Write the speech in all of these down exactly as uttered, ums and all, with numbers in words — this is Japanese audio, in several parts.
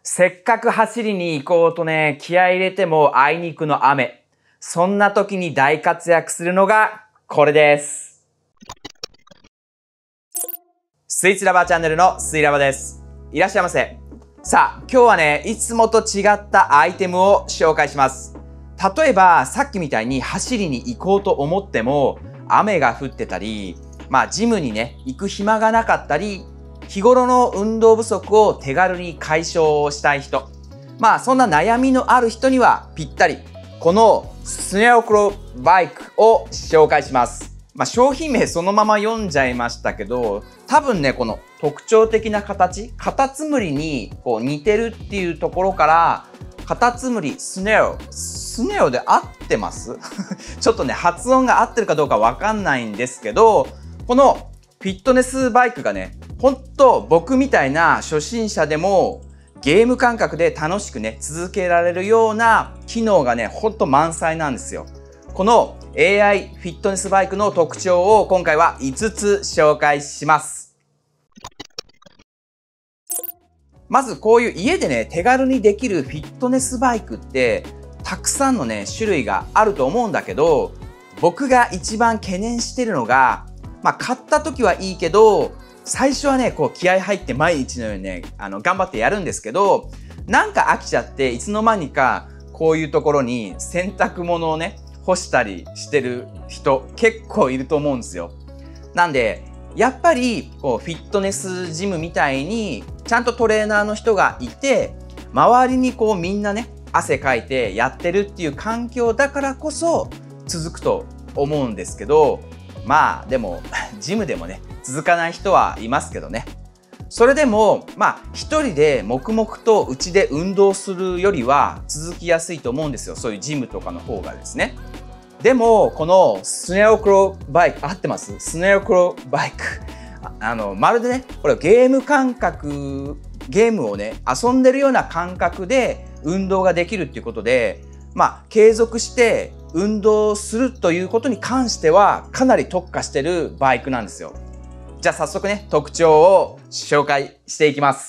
せっかく走りに行こうとね、気合い入れてもあいにくの雨。そんな時に大活躍するのがこれです。スイーツラバーチャンネルのスイラバです。いらっしゃいませ。さあ、今日はね、いつもと違ったアイテムを紹介します。例えば、さっきみたいに走りに行こうと思っても、雨が降ってたり、まあ、ジムにね、行く暇がなかったり、日頃の運動不足を手軽に解消したい人。まあ、そんな悩みのある人にはぴったり、このスネオクロバイクを紹介します。まあ、商品名そのまま読んじゃいましたけど、多分ね、この特徴的な形、カタツムリにこう似てるっていうところから、カタツムリ、スネオ、スネオで合ってますちょっとね、発音が合ってるかどうかわかんないんですけど、このフィットネスバイクがね、ほんと僕みたいな初心者でもゲーム感覚で楽しくね、続けられるような機能がね、ほんと満載なんですよ。この エーアイ フィットネスバイクの特徴を今回はいつつ紹介します。まずこういう家でね、手軽にできるフィットネスバイクってたくさんのね、種類があると思うんだけど、僕が一番懸念してるのが、まあ買った時はいいけど、最初はね、こう気合入って毎日のようにね、あの、頑張ってやるんですけど、なんか飽きちゃって、いつの間にかこういうところに洗濯物をね、干したりしてる人結構いると思うんですよ。なんで、やっぱりこうフィットネスジムみたいにちゃんとトレーナーの人がいて、周りにこうみんなね、汗かいてやってるっていう環境だからこそ続くと思うんですけど、まあでもジムでもね、続かない人はいますけどね。それでもまあ一人で黙々とうちで運動するよりは続きやすいと思うんですよ。そういうジムとかの方がですね。でもこのスネオクロバイク、合ってます？スネオクロバイク。あのまるでね、これゲーム感覚、ゲームをね遊んでるような感覚で運動ができるっていうことで、まあ継続して運動するということに関してはかなり特化してるバイクなんですよ。じゃあ早速ね、特徴を紹介していきます。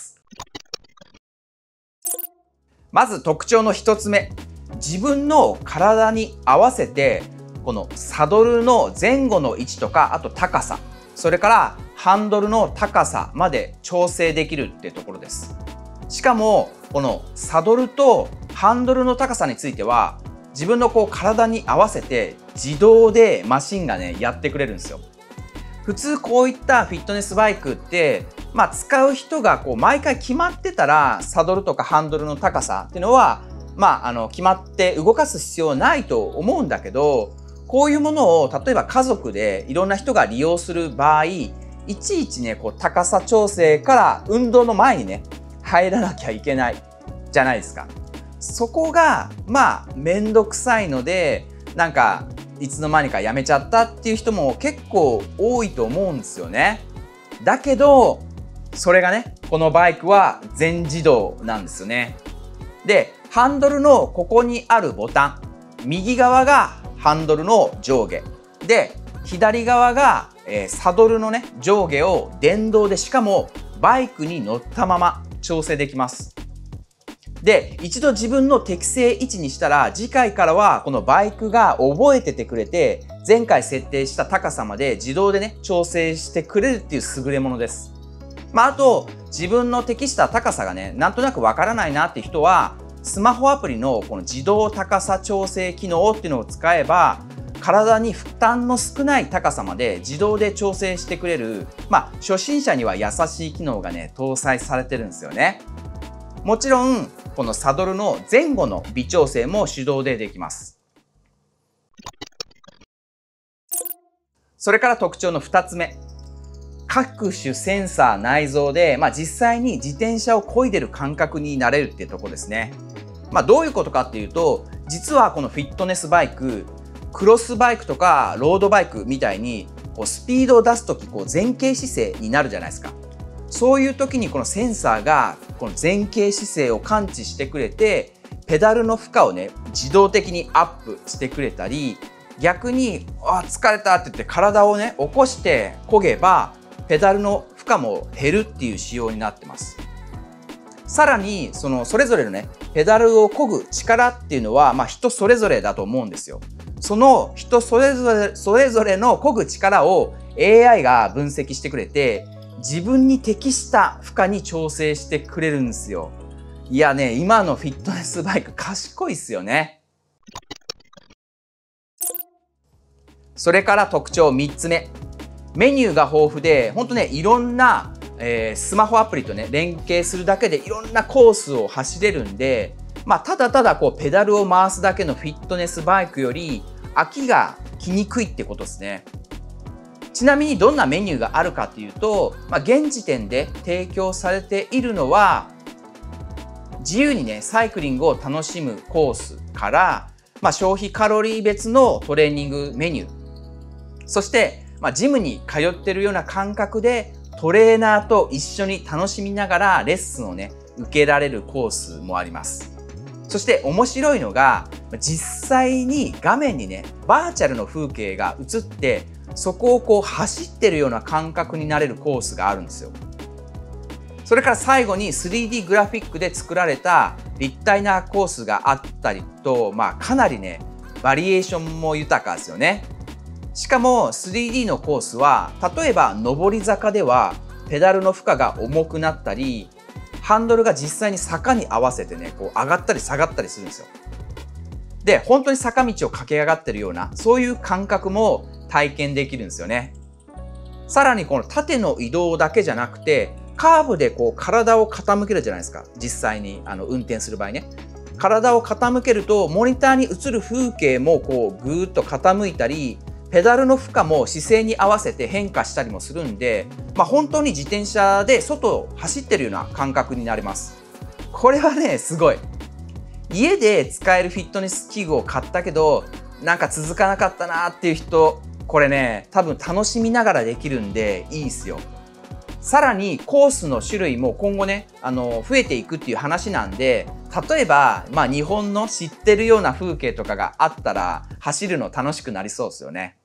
まず特徴の一つ目。自分の体に合わせて、このサドルの前後の位置とか、あと高さ、それからハンドルの高さまで調整できるっていうところです。しかも、このサドルとハンドルの高さについては、自分のこう体に合わせて自動でマシンがね、やってくれるんですよ。普通こういったフィットネスバイクって、まあ使う人がこう毎回決まってたら、サドルとかハンドルの高さっていうのは、まああの決まって動かす必要はないと思うんだけど、こういうものを例えば家族でいろんな人が利用する場合、いちいちね、こう高さ調整から運動の前にね、入らなきゃいけないじゃないですか。そこがまあめんどくさいので、なんかいつの間にかやめちゃったっていう人も結構多いと思うんですよね。だけどそれがね、このバイクは全自動なんですよね。で、ハンドルのここにあるボタン、右側がハンドルの上下で、左側が、えー、サドルのね上下を電動で、しかもバイクに乗ったまま調整できます。で、一度自分の適正位置にしたら、次回からはこのバイクが覚えててくれて、前回設定した高さまで自動でね、調整してくれるっていう優れものです。まあ、あと、自分の適した高さがね、なんとなくわからないなっていう人は、スマホアプリのこの自動高さ調整機能っていうのを使えば、体に負担の少ない高さまで自動で調整してくれる、まあ、初心者には優しい機能がね、搭載されてるんですよね。もちろん、このサドルの前後の微調整も手動でできます。それから特徴のふたつめ。各種センサー内蔵で、まあ、実際に自転車を漕いでる感覚になれるっていうところですね。まあ、どういうことかっていうと、実はこのフィットネスバイク、クロスバイクとかロードバイクみたいにこうスピードを出すときこう前傾姿勢になるじゃないですか。そういう時にこのセンサーがこの前傾姿勢を感知してくれて、ペダルの負荷をね、自動的にアップしてくれたり、逆に、あ、疲れたって言って体をね、起こして漕げば、ペダルの負荷も減るっていう仕様になってます。 さらに、その、それぞれのね、ペダルを漕ぐ力っていうのは、まあ、人それぞれだと思うんですよ。その人それぞれ、それぞれの漕ぐ力を エーアイ が分析してくれて、自分に適した負荷に調整してくれるんですよ。いやね、今のフィットネスバイク賢いっすよね。それから特徴みっつめ。メニューが豊富で、ほんとね、いろんな、えー、スマホアプリとね、連携するだけでいろんなコースを走れるんで、まあ、ただただこうペダルを回すだけのフィットネスバイクより飽きが来にくいってことですね。ちなみにどんなメニューがあるかというと、まあ、現時点で提供されているのは、自由にね、サイクリングを楽しむコースから、まあ、消費カロリー別のトレーニングメニュー、そして、まあ、ジムに通ってるような感覚でトレーナーと一緒に楽しみながらレッスンをね、受けられるコースもあります。そして面白いのが、実際に画面にね、バーチャルの風景が映って、そこをこう走ってるような感覚になれるコースがあるんですよ。それから最後に スリーディー グラフィックで作られた立体なコースがあったりと、まあかなりね、バリエーションも豊かですよね。しかも スリーディー のコースは、例えば上り坂ではペダルの負荷が重くなったり、ハンドルが実際に坂に合わせてね、こう上がったり下がったりするんですよ。で、本当に坂道を駆け上がってるような、そういう感覚も体験できるんですよね。さらにこの縦の移動だけじゃなくて、カーブでこう体を傾けるじゃないですか。実際にあの運転する場合ね。体を傾けると、モニターに映る風景もこうぐーっと傾いたり、ペダルの負荷も姿勢に合わせて変化したりもするんで、まあ、本当に自転車で外を走ってるような感覚になります。これはね、すごい。家で使えるフィットネス器具を買ったけど、なんか続かなかったなーっていう人、これね、多分楽しみながらできるんでいいっすよ。さらにコースの種類も今後ね、あの、増えていくっていう話なんで、例えば、まあ日本の知ってるような風景とかがあったら、走るの楽しくなりそうですよね。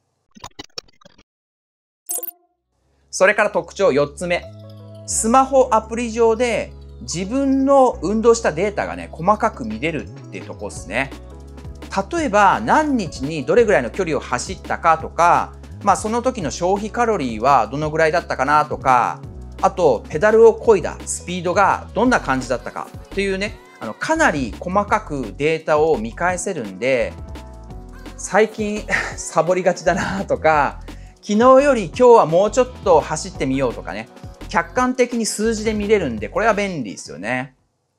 それから特徴よっつめ。スマホアプリ上で自分の運動したデータがね、細かく見れるっていうとこですね。例えば何日にどれぐらいの距離を走ったかとか、まあその時の消費カロリーはどのぐらいだったかなとか、あとペダルを漕いだスピードがどんな感じだったかっていうね、あのかなり細かくデータを見返せるんで、最近サボりがちだなとか、昨日より今日はもうちょっと走ってみようとかね、客観的に数字で見れるんで、これは便利ですよね。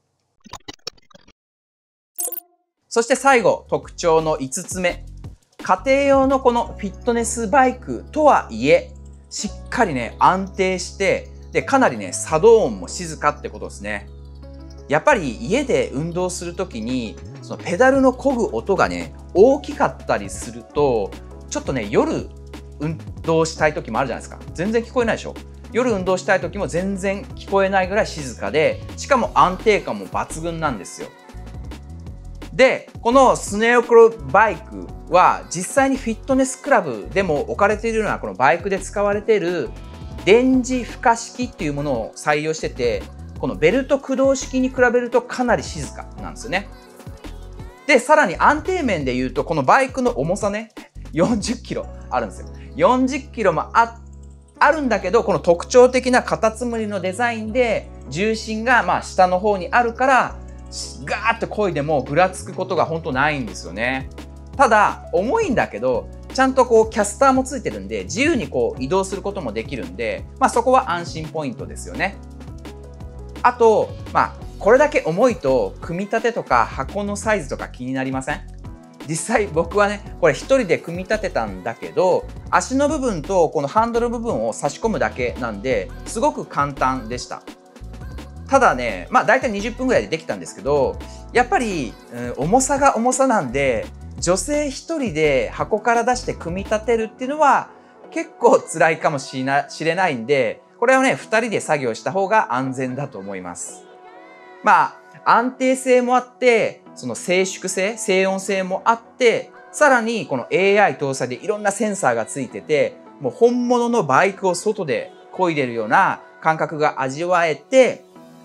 そして最後、特徴のいつつめ。家庭用のこのフィットネスバイクとはいえ、しっかりね、安定して、で、かなりね、作動音も静かってことですね。やっぱり家で運動するときに、そのペダルの漕ぐ音がね、大きかったりすると、ちょっとね、夜運動したい時もあるじゃないですか。全然聞こえないでしょ。夜運動したい時も全然聞こえないぐらい静かで、しかも安定感も抜群なんですよ。で、このスネオクロバイクは実際にフィットネスクラブでも置かれているようなこのバイクで使われている電磁負荷式っていうものを採用してて、このベルト駆動式に比べるとかなり静かなんですよね。で、さらに安定面で言うと、このバイクの重さね、よんじゅっキロあるんですよ。よんじゅっキロもあ、あるんだけど、この特徴的なカタツムリのデザインで、重心がまあ下の方にあるから、ガーッと漕いでもぐらつくことが本当ないんですよね。ただ、重いんだけど、ちゃんとこうキャスターもついてるんで、自由にこう移動することもできるんで、まあそこは安心ポイントですよね。あと、まあ、これだけ重いと、組み立てとか箱のサイズとか気になりません？実際僕はね、これ一人で組み立てたんだけど、足の部分とこのハンドル部分を差し込むだけなんで、すごく簡単でした。ただね、まあ大体にじゅっぷんぐらいでできたんですけど、やっぱり、うん、重さが重さなんで、女性一人で箱から出して組み立てるっていうのは結構辛いかもしれないんで、これをね、二人で作業した方が安全だと思います。まあ、安定性もあって、その静粛性、静音性もあって、さらにこの エーアイ 搭載でいろんなセンサーがついてて、もう本物のバイクを外で漕いでるような感覚が味わえて、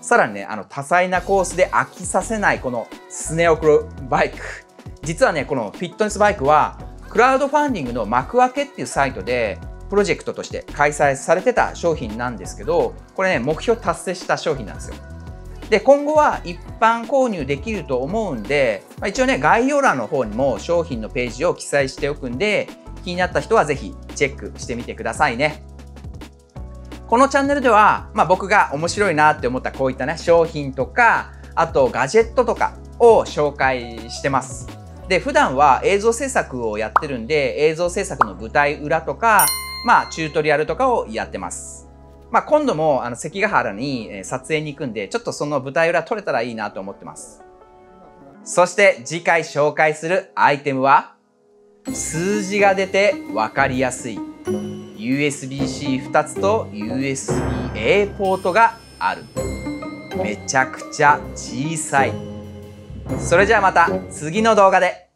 さらにね、あの多彩なコースで飽きさせないこのスネオクロバイク。実はね、このフィットネスバイクはクラウドファンディングの幕開けっていうサイトでプロジェクトとして開催されてた商品なんですけど、これね、目標達成した商品なんですよ。で、今後は一般購入できると思うんで、まあ、一応ね、概要欄の方にも商品のページを記載しておくんで、気になった人はぜひチェックしてみてくださいね。このチャンネルでは、まあ、僕が面白いなって思ったこういったね、商品とか、あとガジェットとかを紹介してます。で、普段は映像制作をやってるんで、映像制作の舞台裏とか、まあ、チュートリアルとかをやってます。まあ、今度もあの関ヶ原に撮影に行くんで、ちょっとその舞台裏撮れたらいいなと思ってます。そして次回紹介するアイテムは、数字が出て分かりやすい ユーエスビーシーふた つと ユーエスビーエー ポートがある。めちゃくちゃ小さい。それじゃあまた次の動画で。